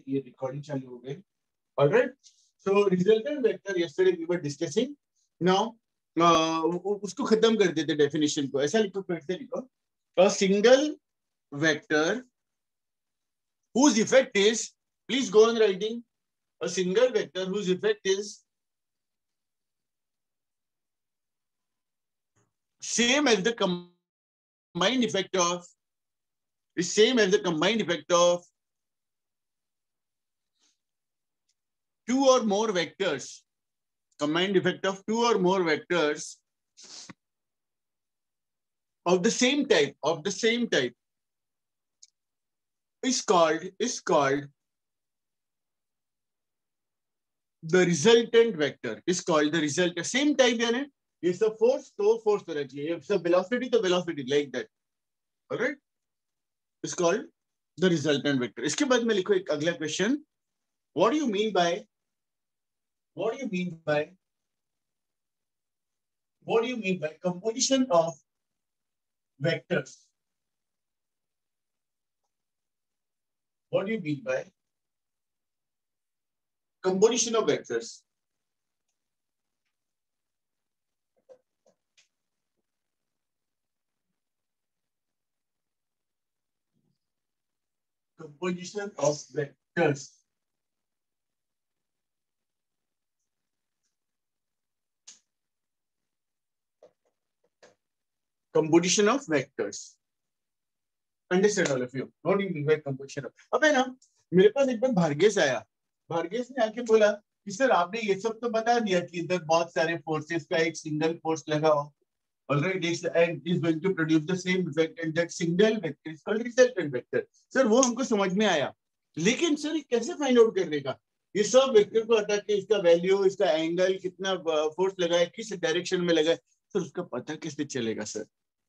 ये रिकॉर्डिंग चालू हो गई. Alright, so resultant vector yesterday we were discussing. Now उसको खत्म कर देते डेफिनेशन को. ऐसा लिखो, फिर से लिखो. A single vector whose effect is, please go on writing, a single vector whose effect is same as the combined effect of two or more vectors, combined effect of two or more vectors of the same type is called the resultant vector. Is called the resultant. Same type यानी ये सब force तो force होना चाहिए, ये सब velocity तो velocity, like that. Alright, is called the resultant vector. इसके बाद में लिखो एक अगला question. What do you mean by composition of vectors? What do you mean by composition of vectors? Composition of vectors. Composition of vectors. Understand all of you? What do you mean by composition of? अब है ना, मेरे पास एक बार भार्गेश आया. भार्गेश ने आके बोला कि सर आपने ये सब तो बता दिया कि इधर बहुत सारे फोर्सेस का एक सिंगल फोर्स लगा हो. Alright, and is going to produce the same effect, and that single vector is called resultant vector. Sir वो हमको समझ में आया, लेकिन सर ये कैसे फाइंड आउट करने का? ये सब वेक्टर को हटा के इसका वैल्यू, इसका एंगल, कितना फोर्स लगा है, किस डायरेक्शन में लगा है, सर उसका पता कैसे चलेगा? सर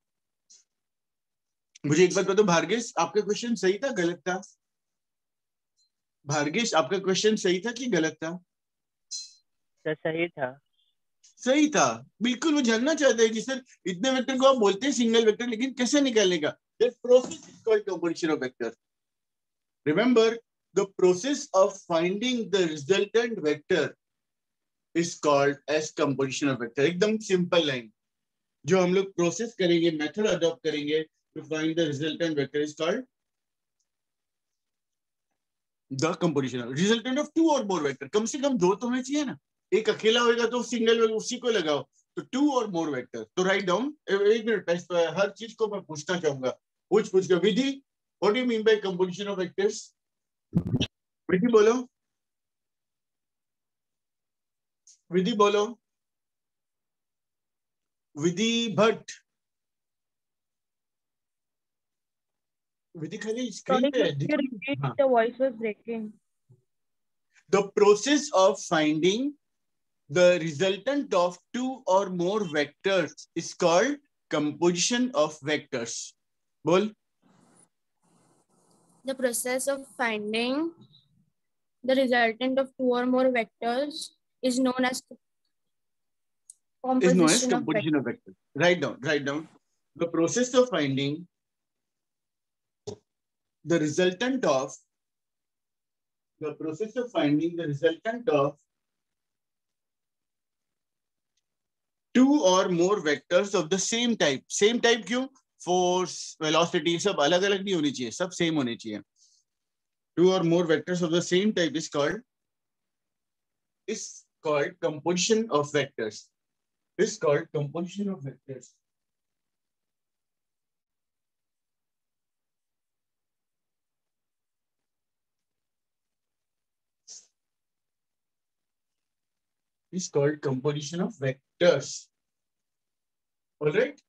मुझे एक बात बताओ भार्गेश, आपका क्वेश्चन सही था गलत था? भार्गेश, आपका क्वेश्चन सही था कि गलत था? सर सही था. सही था, बिल्कुल. वो जानना चाहते हैं कि सर इतने वेक्टर को आप बोलते हैं सिंगल वेक्टर, लेकिन कैसे निकालने का? That process is called composition of vector. Remember, the process of finding the resultant vector is called as composition of vector. एकदम सिंपल लाइन जो हम लोग प्रोसेस करेंगे, मेथड अडॉप्ट करेंगे to find the resultant vector is called the composition of resultant of two or more vector. कम से कम दो तो होने चाहिए ना. एक अकेला होगा तो सिंगल उसी को लगाओ. तो टू और मोर वेक्टर. तो राइट डाउन. एक मिनट, हर चीज को मैं पूछना चाहूंगा. पूछ कर Vidhi, what do you mean by composition of vectors? Vidhi बोलो, विधि बोलो, विधि भट्ट. विधि खाली स्क्रीन पे है. हाँ. The voice was breaking. The process of finding the resultant of two or more vectors is called composition of vectors. Bol. The process of finding the resultant of two or more vectors is known as composition of vectors. Write down. The process of finding the resultant of two or more vectors of the same type. Same type क्यों? Force, velocity सब अलग अलग नहीं होनी चाहिए, सब same होने चाहिए. Two or more vectors of the same type is called composition of vectors. Is called composition of vectors. Is called composition of vectors. All right.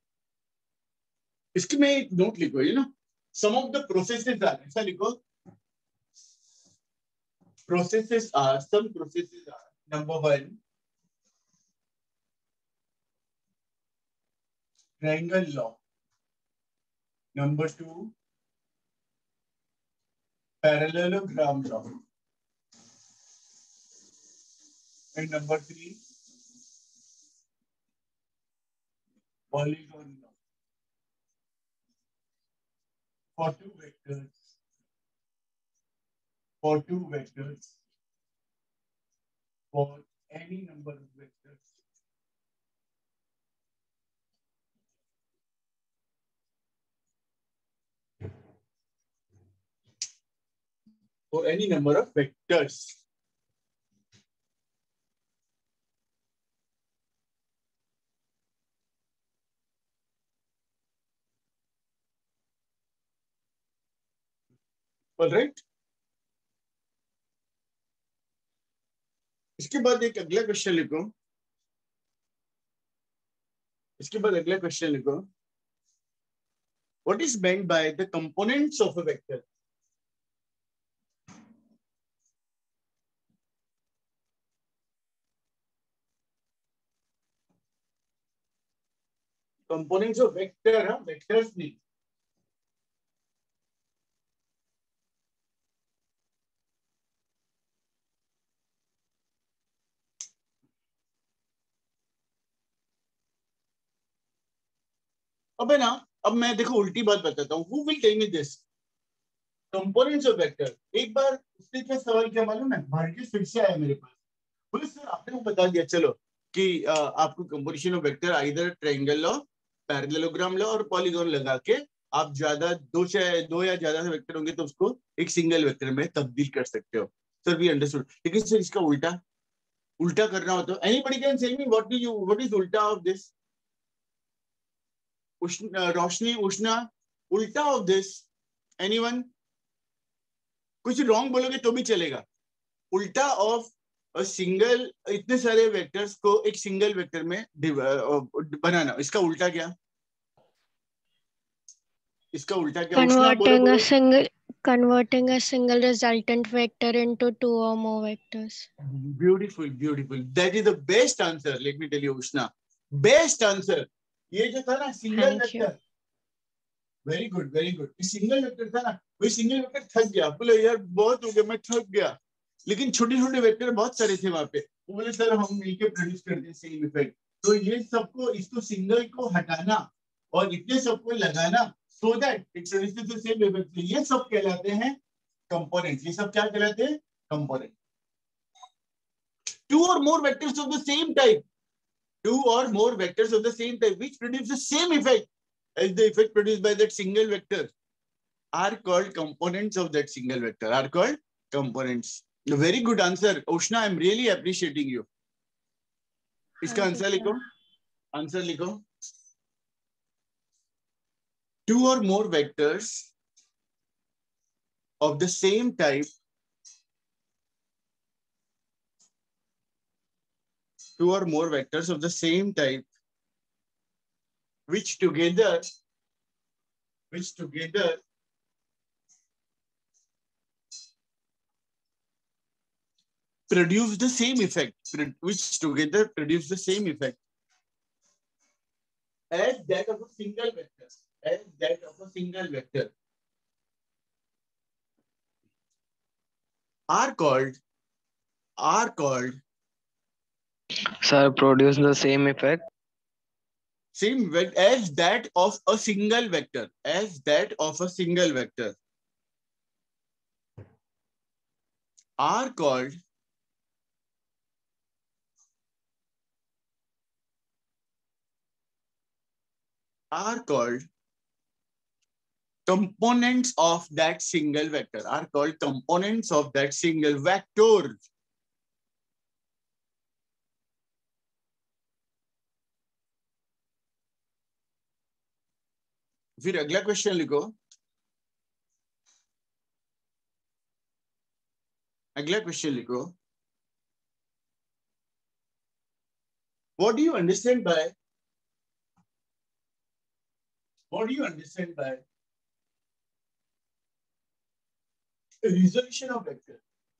इसकी में एक नोट लिखो, some of the processes are, ऐसा लिखो. Some processes are, number one, triangle law. Number two, parallelogram law. And number three, polygon law. For two vectors, for two vectors, for any number of vectors, for any number of vectors. All right. इसके बाद एक अगला question लिखो, इसके बाद अगला question लिखो, what is meant by the components of a vector? Components of vector, हाँ, vectors नहीं. अब है ना, अब मैं देखो उल्टी बात बताता हूँ. Who will tell me this? Components of vector. एक बार उसने क्या सवाल किया मालूम है? भार्गव फिर से आया मेरे पास. बोले सर आपने वो बता दिया चलो कि आपको composition of vector either triangle law, parallelogram law और पॉलीगॉन लगा के आप ज्यादा दो या ज्यादा से वेक्टर होंगे तो उसको एक सिंगल वेक्टर में तब्दील कर सकते हो. Sir we understood. लेकिन सर इसका उल्टा उल्टा करना हो तो anybody can tell me what is उल्टा ऑफ दिस? रोशनी, उष्णा, उल्टा ऑफ दिस एनीवन? कुछ रॉन्ग बोलोगे तो भी चलेगा. उल्टा ऑफ सिंगल, इतने सारे वेक्टर्स को एक सिंगल वेक्टर में बनाना, इसका उल्टा क्या? इसका उल्टा क्या? उष्णा बोलो बोलो. Converting a single resultant vector into two or more vectors. Beautiful, beautiful. That is the best answer. Let me tell you, Ushna. Best answer. ये जो था ना single vector, very good very good. Single vector था ना, वही single vector थक गया, बोले यार बहुत हो गया, मैं थक गया. लेकिन छोटे छोटे वेक्टर बहुत सारे थे वहां पे. वो बोले सर हम मिलके प्रोड्यूस करते हैं सेम इफेक्ट. तो ये सबको, इसको सिंगल को हटाना और इतने सबको लगाना so that it produces the same effect. ये सब कहलाते हैं कंपोनेंट्स. ये सब क्या कहलाते हैं? Component. Two or more vectors of the same type, two or more vectors of the same type which produce the same effect as the effect produced by that single vector are called components of that single vector, are called components. Very good answer, Ushna. I'm really appreciating you. इसका answer लिखो, answer लिखो. Two or more vectors of the same type, two or more vectors of the same type which together produce the same effect, which together produce the same effect as that of a single vector, as that of a single vector, are called Sir, produce the same effect. same as that of a single vector, as that of a single vector, are called components of that single vector, are called components of that single vector. फिर अगला question लिखो, अगला question लिखो. What do you understand by resolution of vector?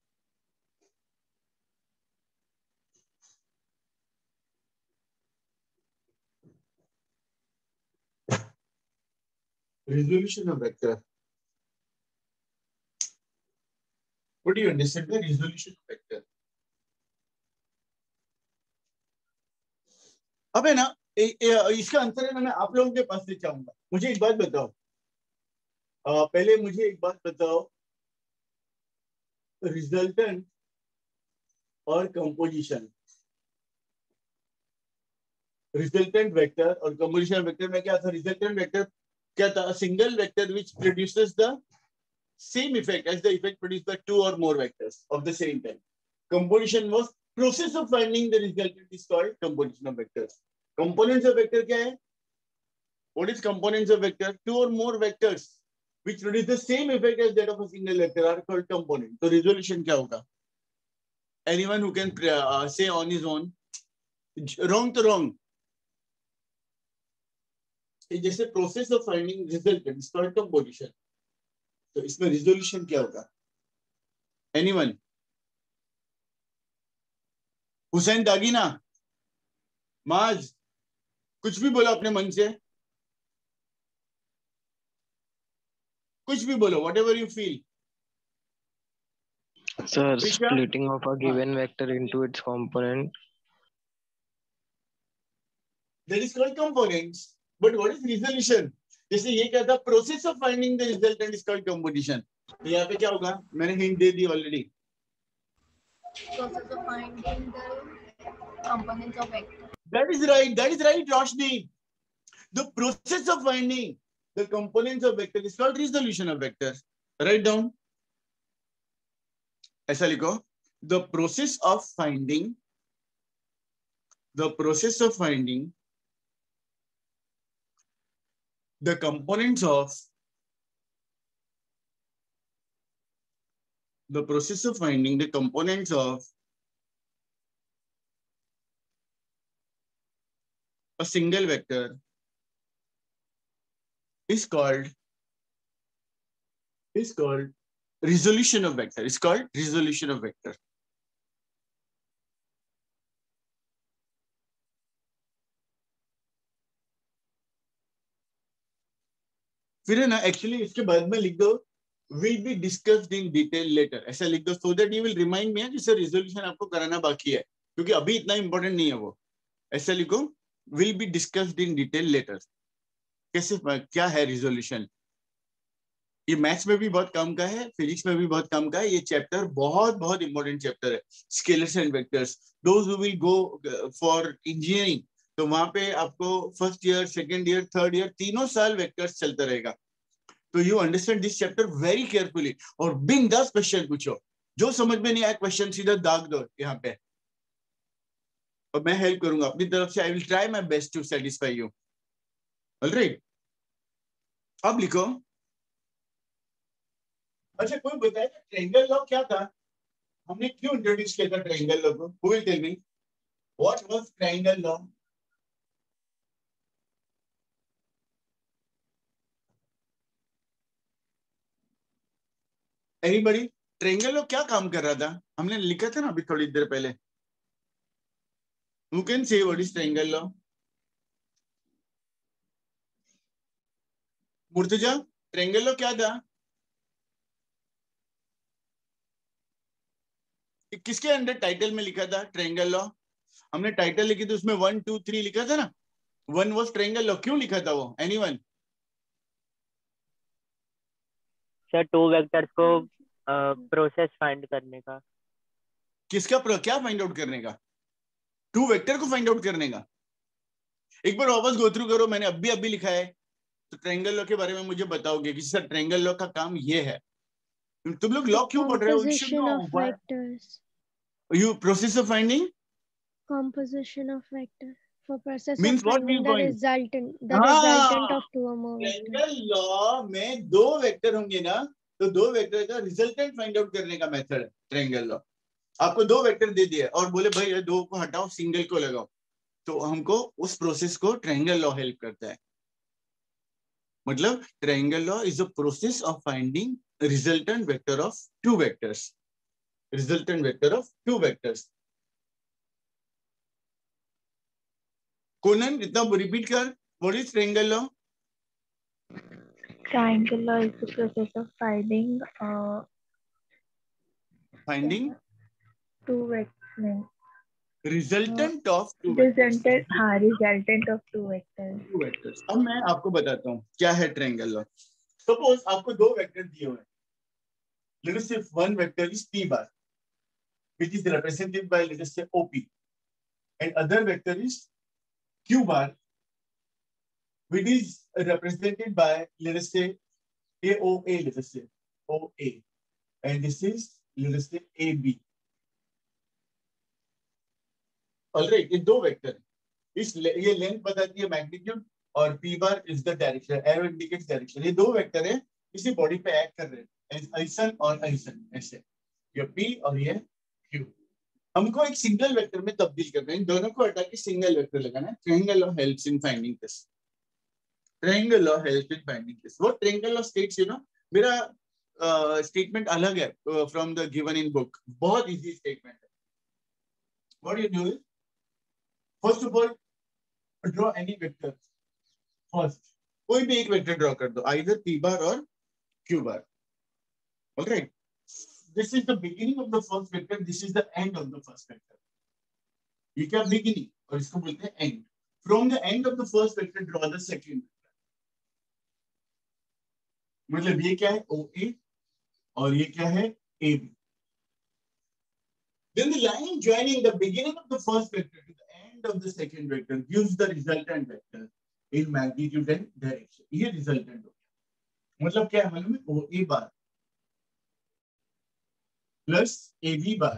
Resolution of vector. What do you understand by resolution of vector? अब है ना, इसका answer है ना, मैं आप लोगों के पास से चाहूंगा. मुझे एक बात बताओ, पहले मुझे एक बात बताओ, रिजल्टेंट और कंपोजिशन, रिजल्टेंट वेक्टर और कंपोजिशन वेक्टर में क्या था? रिजल्टेंट वेक्टर क्या था? Single vector which produces the same effect as the effect produced by two or more vectors of the same type. Composition was process of finding the resultant is called composition of vectors. Components of vector क्या है? What is components of vector? Two or more vectors which produce the same effect as that of a single vector are called component. तो resolution क्या होगा? Anyone who can say on his own? Wrong to wrong. जैसे process of finding resultant is called composition. तो इसमें resolution क्या होगा? Anyone? Hussain दागीना, माज, कुछ भी बोलो अपने मन से, कुछ भी बोलो, whatever you feel. Sir, Prisha? splitting of a given vector into its component. That is called components. But what is resolution? जैसे ये क्या था? Process of finding the resultant is called composition. तो यहाँ पे क्या होगा? मैंने hint they the already. Process of finding the components of vector. That is right. That is right, Roshni. The process of finding the components of vector is called resolution of vector. Write down. ऐसा लिखो. The process of finding the components of a single vector is called resolution of vector. It's called resolution of vector. फिर है ना, actually इसके बाद में लिख दो will be discussed in detail later. ऐसा लिख दो so that you will remind me कि सर resolution आपको कराना बाकी है, क्योंकि अभी इतना इंपॉर्टेंट नहीं है वो. ऐसा लिखो will be discussed in detail later. कैसे, क्या है resolution? ये मैथ्स में भी बहुत काम का है, फिजिक्स में भी बहुत काम का है. ये चैप्टर बहुत बहुत इंपॉर्टेंट चैप्टर है, scalars and vectors. Those who will go for engineering, तो वहां पे आपको first year, second year, third year तीनों साल वेक्टर्स चलता रहेगा. तो you understand this chapter very carefully और बिंदास क्वेश्चन पूछो. जो समझ में नहीं आया क्वेश्चन सीधा दाग दो यहाँ पे, और मैं हेल्प करूंगा अपनी तरफ से. I will try my best to satisfy you. Alright, अब लिखो. अच्छा, कोई बताए ट्रायंगल लॉ क्या था? हमने क्यों इंट्रोड्यूस किया था ट्रायंगल लॉ को? Who will tell me what was triangle law? Anybody? Triangle law क्या काम कर रहा था? हमने लिखा था ना अभी थोड़ी देर पहले. Who can say what is triangle law? Murtaza, triangle law क्या था? किसके अंडर टाइटल में लिखा था ट्रायंगल लॉ? हमने टाइटल लिखी थी, उसमें 1 2 3 लिखा था ना. 1 वाज ट्रायंगल लॉ. क्यों लिखा था वो? एनीवन? सर, टू वेक्टर्स को प्रोसेस फाइंड करने का. किसका क्या फाइंड आउट करने का? टू वेक्टर को फाइंड आउट करने का. एक बार वापस गो थ्रू करो, मैंने अभी लिखा है. तो ट्रायंगल लॉ के बारे में मुझे बताओगे कि सर ट्रायंगल लॉ का काम ये है. तुम लोग लॉ क्यों पढ़ रहे हो? You should know. Vectors. You process of finding? Composition of vector. For process Means of what finding we find? the resultant of two or more vectors. Triangle law में दो वेक्टर होंगे ना, तो दो वेक्टर का रिजल्टेंट फाइंड आउट करने का method है ट्रायंगल लॉ. आपको दो वेक्टर दे दिए और बोले भाई ये दो को हटाओ, सिंगल को लगाओ, तो हमको उस प्रोसेस को ट्रायंगल लॉ हेल्प करता है. मतलब triangle law is a process of finding resultant vector of two vectors. Resultant vector of two vectors. Konan, इतना रिपीट कर. What is triangle law? Triangle law is the process of finding two vectors. Resultant of two vectors. Resultant of two vectors. अब मैं आपको बताता हूँ क्या है triangle law. Suppose आपको दो वेक्टर दिए हुए हैं, let us say one vector is p bar, which is represented by, let us say, OP, and other vector is q bar, which is represented by, let us say, AOA, let us say OA, and this is, let us say, AB. All right, ये दो vector है, ये length बताती है magnitude और p bar is the direction, arrow indicates direction. ये दो vector है इसी बॉडी पे एक्ट कर रहे हैं, ऐसन और ऐसन, ऐसे ये p और ये q। हमको एक सिंगल वेक्टर में तब्दील करना है, इन दोनों को हटा के सिंगल वेक्टर लगाना है। Triangle law helps in finding this, triangle law helps in finding this. What triangle law states, you know, मेरा स्टेटमेंट अलग है from the given in book, बहुत इजी स्टेटमेंट है। What you do, first of all draw any vector first, कोई भी एक vector draw कर दो, either p bar और q bar. All right, this is the beginning of the first vector, this is the end of the first vector. ये क्या beginning और इसको बोलते हैं end. From the end of the first vector draw the second vector. मतलब ये क्या है OA और ये क्या है AB. Then the line joining the beginning of the first vector to the end of the second vector gives the resultant vector in magnitude and direction. ये resultant हो गया, मतलब क्या है मालूम है, OA bar plus AB bar.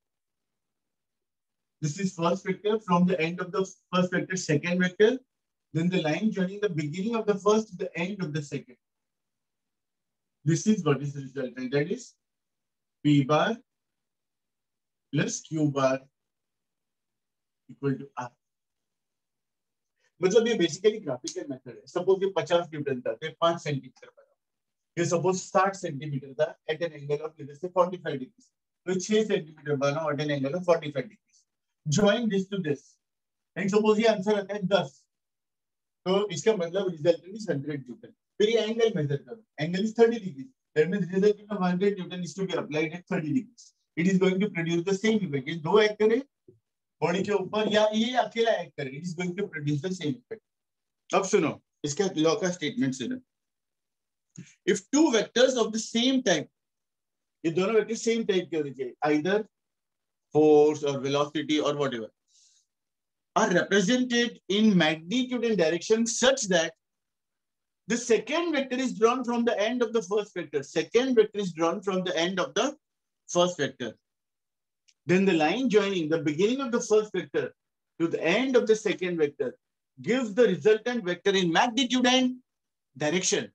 This is first vector from the end of the first vector, second vector, then the line joining the beginning of the first to the end of the second. This is what is the resultant, that is P bar plus Q bar equal to R. मतलब ये basically graphical method है। Suppose ये 50 newton था तो 5 centimetre बना, ये suppose 60 centimetre था at an angle of let's say 45 degree, तो 6 सेंटीमीटर बना at an angle of 45 degree. Join this to this and suppose ये आंसर आता है 10, तो इसका मतलब रिजल्टेंट इज 100 न्यूटन। फिर ये एंगल मेजर करो, angle is 30 degree, that means resultant of 100 newton is to be applied at 30 degree. It is going to produce the same effect. ये दो एक्ट करे बॉडी के ऊपर या ये अकेला एक्ट करे, it is going to produce the same effect. अब सुनो इसका लॉ का स्टेटमेंट सुनो, if two vectors of the same type, ये दोनों वेक्टर सेम टाइप के होने चाहिए, either force or velocity or whatever, are represented in magnitude and direction such that the second vector is drawn from the end of the first vector. Second vector is drawn from the end of the first vector. Then the line joining the beginning of the first vector to the end of the second vector gives the resultant vector in magnitude and direction.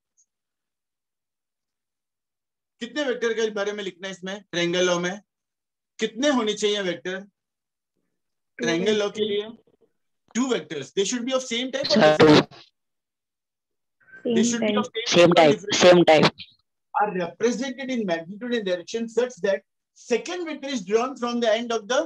कितने vector के बारे में लिखना है इसमें? Triangle law में कितने होने चाहिए वेक्टर? ट्रायंगल लॉ के लिए 2 vectors. They should be of same type or different? They should be of Same type. Same type. Are represented in magnitude and direction such that second vector is drawn from the end of the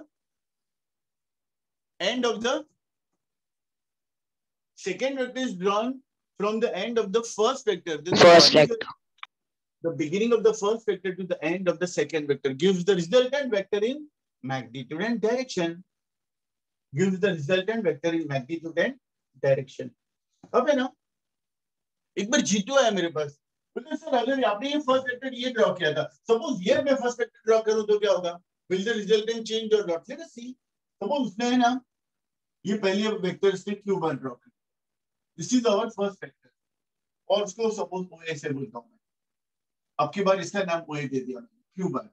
second vector is drawn from the end of the first vector. Then First vector. The beginning of the first vector to the end of the second vector gives the resultant vector in magnitude and direction. Gives the resultant vector in magnitude and direction. अब है ना, एक बार जीतू आया मेरे पास, बोलते sir अगर आपने ये फर्स्ट वेक्टर ये ड्रॉ किया था, सपोज ये मैं फर्स्ट वेक्टर ड्रॉ करूं तो क्या होगा? Will the resultant change or not? Let us see. Suppose उसने है ना ये पहले वेक्टर से क्यू बार ड्रॉ किया, this is our first vector, और उसको सपोज OA से बोलता हूं मैं, आपकी बार इसका नाम OA दे दिया Q bar.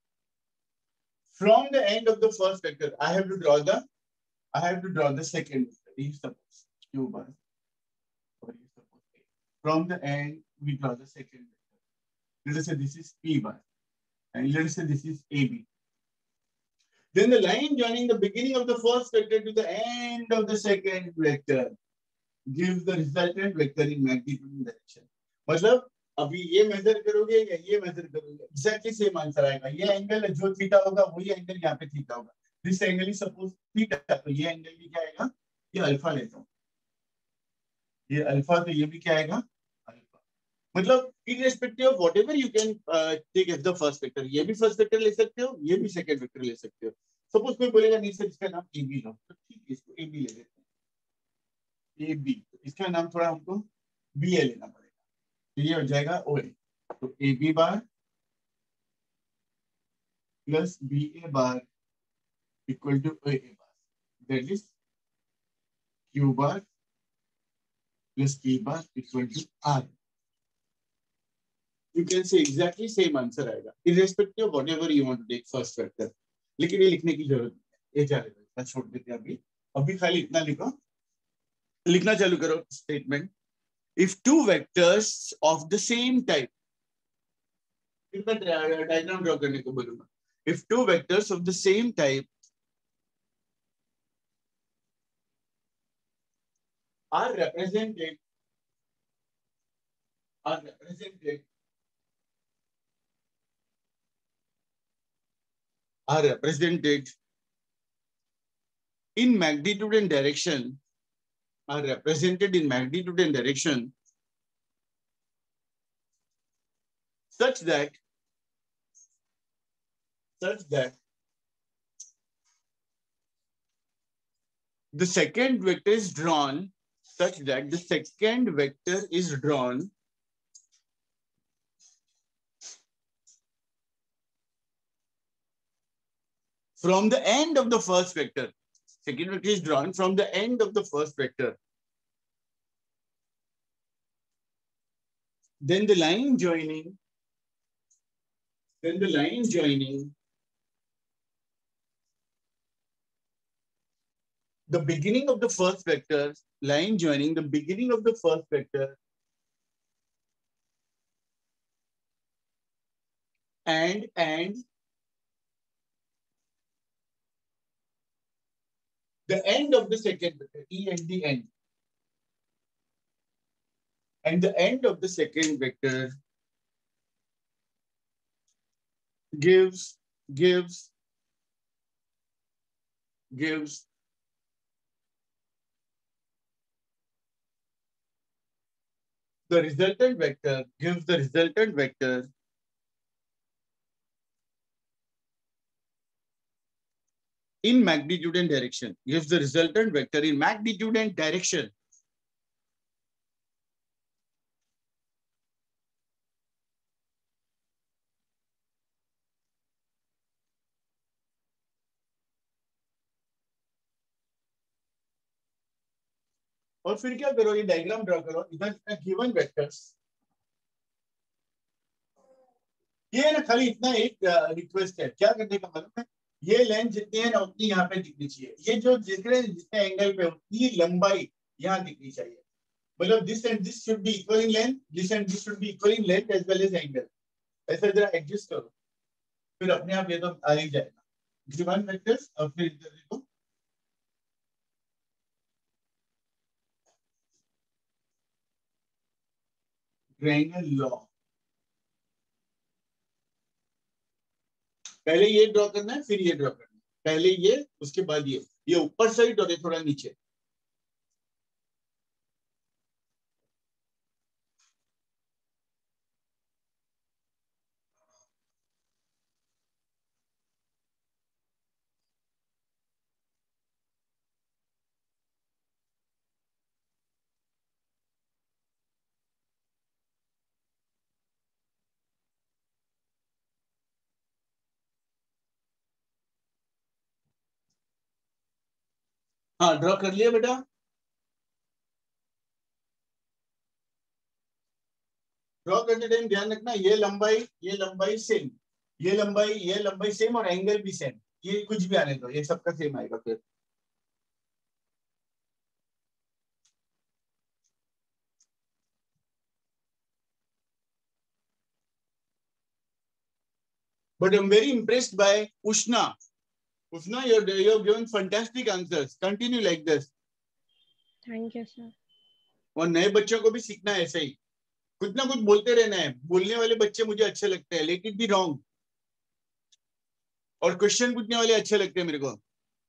From the end of the first vector, I have to draw the second vector. You suppose Q bar, or you suppose A. From the end, we draw the second vector. Let us say this is P bar, and let us say this is AB. Then the line joining the beginning of the first vector to the end of the second vector gives the resultant vector in magnitude and direction. मतलब अभी ये major करोगे या ये major करोगे, exactly same answer आएगा। ये angle जो थीटा होगा वही एंगल यहाँ पे थीटा होगा। This angle is suppose theta, तो ये एंगल भी क्या आएगा? ये अल्फा लेता हूँ, ये अल्फा, तो ये भी क्या आएगा? अल्फा। मतलब irrespective of whatever you can take as the first vector, ये भी फर्स्ट वेक्टर ले सकते हो, ये भी सेकंड वेक्टर ले सकते हो। सपोज कोई बोलेगा नहीं सर इसका नाम AB लो, तो ठीक है इसको AB ले लेते हैं, AB, इसका नाम थोड़ा हमको BA लेना पड़ेगा, तो ये हो जाएगा OA। तो AB bar plus BA bar equal to AA bar. That is Q bar plus P bar equal to R. You can say exactly same answer आएगा, irrespective of whatever you want to take first vector. लेकिन ये लिखने की जरूरत नहीं है, ये चलेगा, इतना छोड़ देते हैं अभी खाली इतना लिखो, लिखना चालू करो statement. If two vectors of the same type, diagram draw करने को बोलूंगा. If two vectors of the same type are represented in magnitude and direction, such that the second vector is drawn from the end of the first vector. Second vector is drawn from the end of the first vector. Then the line joining the beginning of the first vector, and the end of the second vector, E at the end. And the end of the second vector gives the resultant vector in magnitude and direction. और फिर क्या करो, ये diagram draw करो. इधर given vectors, ये ना खाली इतना एक रिक्वेस्ट है, क्या करने का मतलब है, ये लेंथ जितनी है ना उतनी यहाँ पे दिखनी चाहिए. ये जो दिख रहे हैं जितने एंगल पे उतनी लंबाई यहाँ दिखनी चाहिए. मतलब this and this should be equal in length, this and this should be equal in length as well as angle. ऐसा जरा एडजस्ट करो, फिर अपने आप ये तो आ ही जाएगा. गिवन वेक्टर्स और फिर इधर देखो, ट्रायंगल लॉ. पहले ये ड्रॉ करना है, फिर ये ड्रॉ करना है. पहले ये, उसके बाद ये ऊपर साइड और ये थोड़ा नीचे. हाँ, ड्रॉ कर लिया बेटा. ड्रॉ करते टाइम ध्यान रखना, ये लंबाई सेम, ये लंबाई सेम और एंगल भी सेम. ये कुछ भी आने दो, ये सबका सेम आएगा फिर. But I'm very impressed by Ushna. Ushna, you're given fantastic answers. Continue like this. Thank you, sir. और नए बच्चों को भी सीखना है ऐसे ही, कुछ ना कुछ बोलते रहना है. बोलने वाले बच्चे मुझे अच्छे लगते हैं, लेट इट बी रॉन्ग. और क्वेश्चन पूछने वाले अच्छे लगते हैं मेरे को.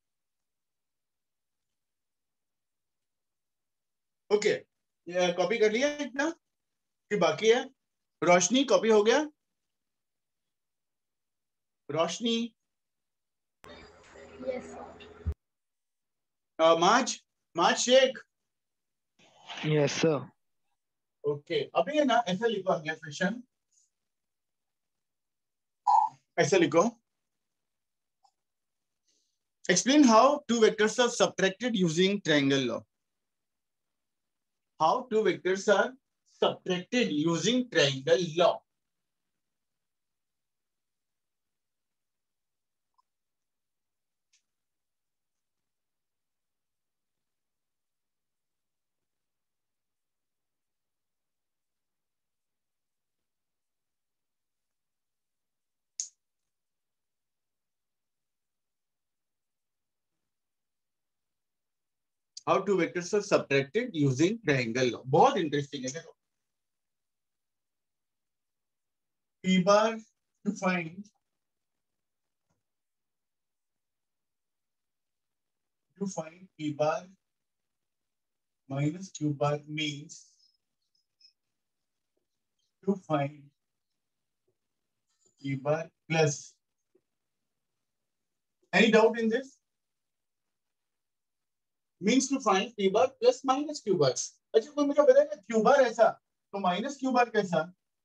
ओके, कॉपी कर लिया इतना कि बाकी है? रोशनी, कॉपी हो गया? रोशनी, Yes, sir. माज शेख. Yes, sir. ओके, अभी है ना, ऐसा लिखो अगला क्वेश्चन. ऐसा लिखो, Explain how two vectors are subtracted using triangle law. How two vectors are subtracted using triangle law. How two vectors are subtracted using triangle law. बहुत इंटरेस्टिंग है देखो. P bar to find P bar minus Q bar means to find P bar plus. Any doubt in this? Means to find P bar plus minus Q bar. अच्छा कोई मुझे बताएगा Q bar ऐसा तो minus Q bar कैसा?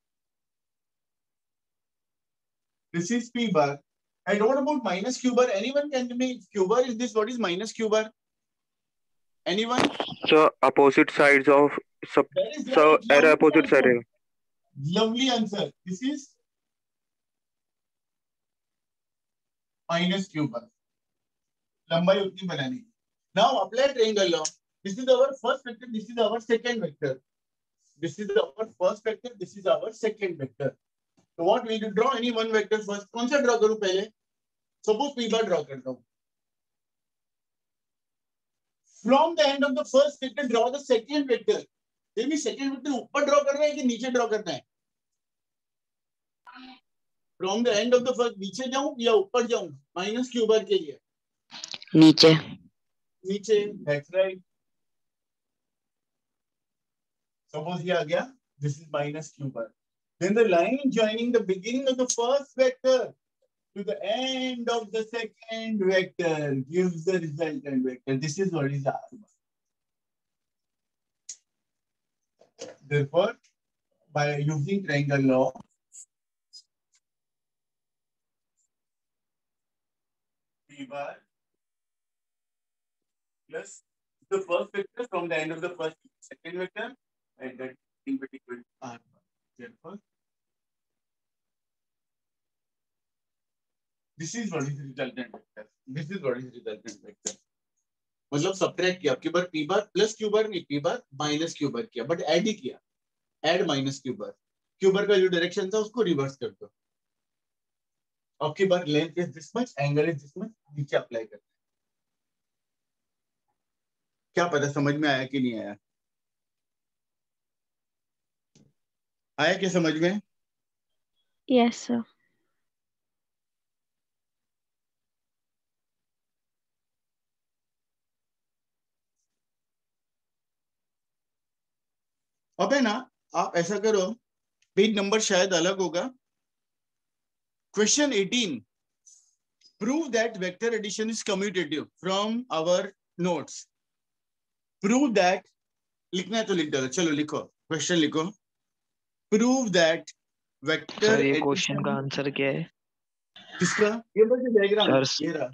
This is P bar. I don't know about minus Q bar. Anyone can tell me Q bar is this? What is minus Q bar? Anyone? So opposite sides of sub. That is So right. error Lovely opposite side. answer. Lovely answer. This is minus Q bar. लंबाई उतनी बनानी. Now apply triangle law. This is our first vector. This is our second vector. This is our first vector. This is our second vector. So what we will draw any one vector first. कौन सा draw करूं पहले? Suppose P bar draw करता हूं. From the end of the first vector, draw the second vector. ये भी second vector ऊपर draw करना है कि नीचे draw करना है? From the end of the first नीचे जाऊं या ऊपर जाऊं? Minus Q bar के लिए. नीचे. नीचे. That's right. Suppose ये आ गया. This is minus Q bar. Then the line joining the beginning of the first vector to the end of the second vector gives the resultant vector. This is what is R bar. Therefore, by using triangle law, P bar plus the first vector from the end of the first second vector, and that thing will equal to R bar. Therefore, this is what is resultant vector. This is what is resultant vector. मतलब subtract किया आपके bar P bar plus Q bar नहीं P bar minus Q bar किया, but add ही किया. Add minus Q bar. Q bar का जो direction था उसको रिवर्स कर दो. आपकी bar length is this much, angle is this much, नीचे अप्लाई करते हैं. क्या पता समझ में आया कि नहीं आया? आया क्या समझ में? Yes, sir. अब है ना, आप ऐसा करो, पेज नंबर शायद अलग होगा. Question 18. Prove that vector addition is commutative from our notes. Prove that. लिखना है तो लिख डालो. चलो लिखो, क्वेश्चन लिखो. Prove that vector सर ये addition. क्वेश्चन का आंसर क्या है? किसका? ये बस डायग्राम. सर ये रहा.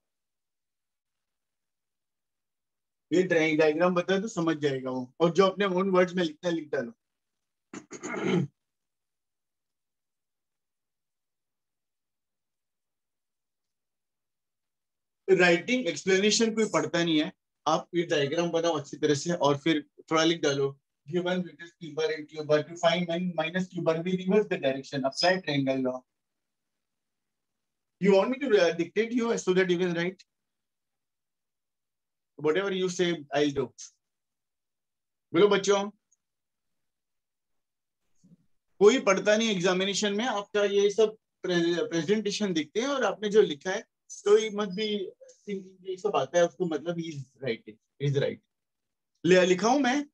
ये डायग्राम बता तो समझ जाएगा वो. और जो अपने ओन वर्ड्स में लिखना है लिख डालो. राइटिंग एक्सप्लेनेशन कोई पढ़ता नहीं है. आप ये डायग्राम बनाओ अच्छी तरह से और फिर थोड़ा लिख डालो. Given vectors P bar and Q bar, to find minus Q bar, we reverse the direction. Apply triangle law. You want me to dictate you so that you can write? Whatever you say, I'll do. बोलो बच्चों, कोई पढ़ता नहीं examination में. आपका ये सब presentation दिखते हैं और आपने जो लिखा है तो ये मत भी ये सब आता है उसको मतलब इज राइट. लिखा हूं मैं.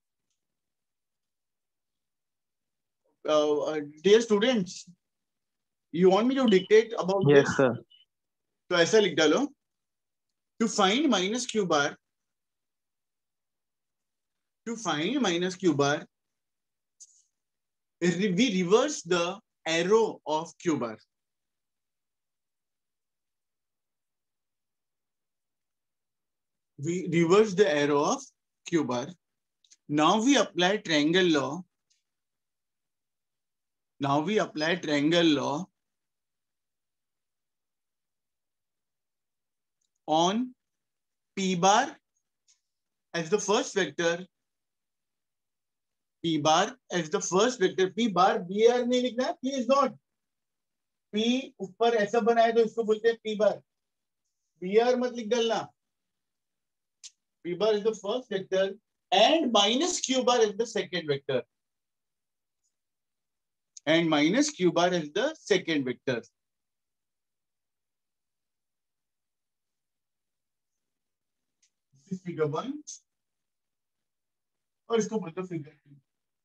Dear students, you want me to dictate about yes this? Sir. तो ऐसा लिख डालो. To find minus Q bar, we reverse the arrow of Q bar. we reverse the arrow of q bar. Now we apply triangle law. Now we apply triangle law on p bar as the first vector. P bar as the first vector. P bar br नहीं लिखना है, please not. P ऊपर ऐसा बनाए तो इसको बोलते हैं P bar. br मत लिख डालना. P bar is the first vector and minus q bar is the second vector. And minus q bar is the second vector. This is figure 1 और इसको बोलते हैं figure 2.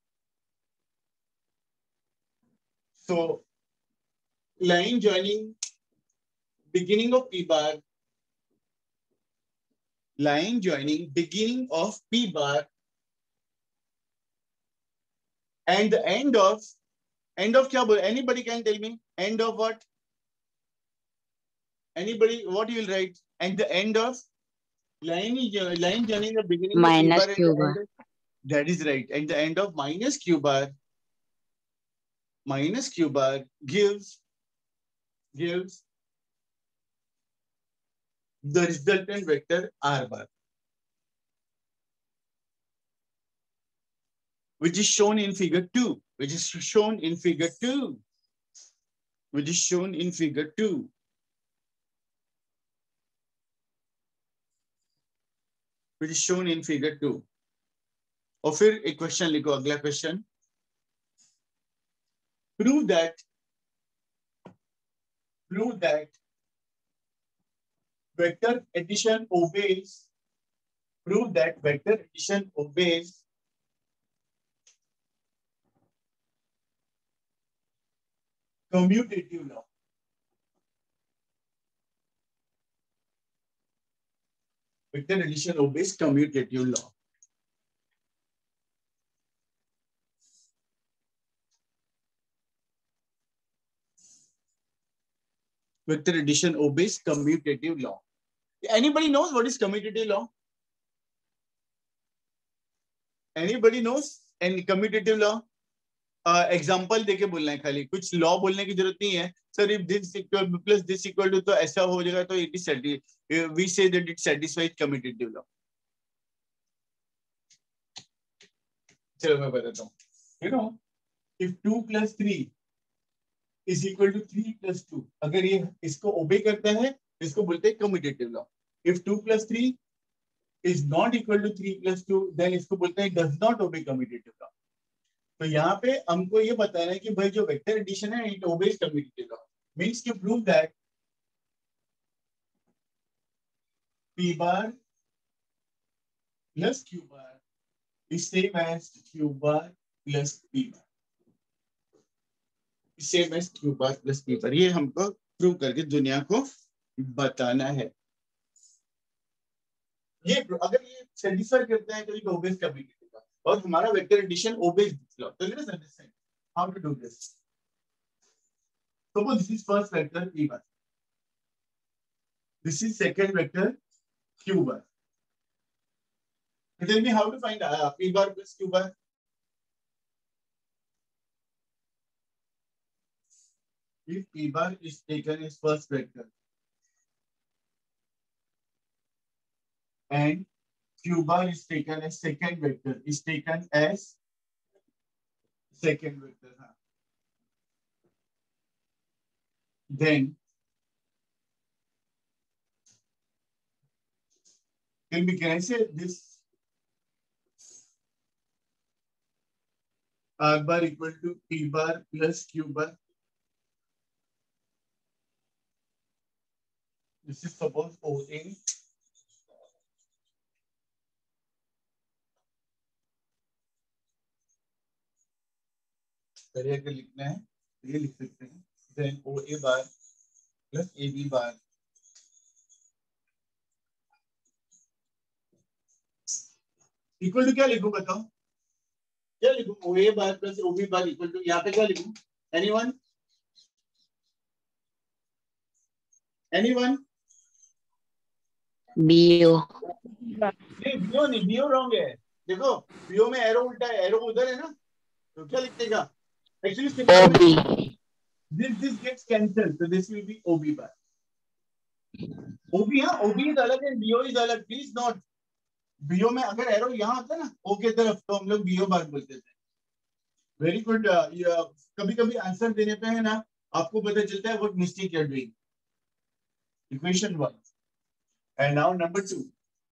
So line joining beginning of P bar, line joining beginning of P bar and the end of क्या बोल? Anybody can tell me end of what? Anybody, what you will write? And the end of line joining the beginning minus of P bar. q bar. That is right. And the end of minus q bar gives the resultant vector r bar, which is shown in figure 2. Which is shown in figure 2. Which is shown in figure 2. Which is shown in figure 2. और फिर एक question लिखो, अगला question. Prove that vector addition obeys. Prove that vector addition obeys commutative law. Vector addition obeys commutative law. Vector addition obeys commutative law. Anybody knows what is commutative law? Anybody knows any commutative law? Example देके बोलना है, खाली कुछ law बोलने की जरूरत नहीं है. Sir if this equal plus this equal to, तो ऐसा हो जाएगा, तो it is we say that it satisfies commutative law. चलो मैं बताता हूँ. You know if 2 + 3 is equal to 3 + 2, अगर ये इसको ओबे करता है, इसको बोलते हैं commutative law. If 2 + 3 is not equal to 3 + 2, then इसको बोलते हैं does not obey commutative law. तो यहाँ पे हमको ये बताना है कि भाई जो वेक्टर एडिशन है it obeys commutative law. Means to prove that p bar plus q bar is same as q bar plus p bar. Same as q bar plus p bar. ये हमको प्रूव करके दुनिया को बताना है. ये अगर ये सेटिस्फाई करता है तो इट ओबेज कम्यूटेटिव लॉ. और हमारा vector addition obeys this law. So let us understand how to do this. Suppose this is first vector p bar. This is second vector q bar. Tell me how to find p bar plus q bar. If p bar is taken as first vector and q bar is taken as second vector, is taken as second vector, then can I say this r bar equal to p bar plus q bar? This is suppose OA. अगर लिखना है तो ये लिख सकते हैं. Then OA bar plus AB bar equal to क्या लिखूं बताओ? क्या लिखूं? OA bar plus OB bar equal to, यहाँ पे क्या लिखूं? Anyone? Anyone? BO. नहीं बीओ नहीं, बीओ रॉन्ग है। देखो बीओ में एरो उल्टा है, एरो उधर है ना, तो क्या लिखेगा एक्चुअली दिस गेट्स कैंसिल, तो this will be OB bar. OB, हाँ ओबी इज अलग एंड बीओ इज अलग, प्लीज नॉट। बीओ में अगर एरो यहाँ आता ना ओ के तरफ तो हम लोग बीओ बार बोलते थे। Very good. कभी कभी आंसर देने पे है ना आपको पता चलता है what mistake you are doing. Equation 1 and now number 2।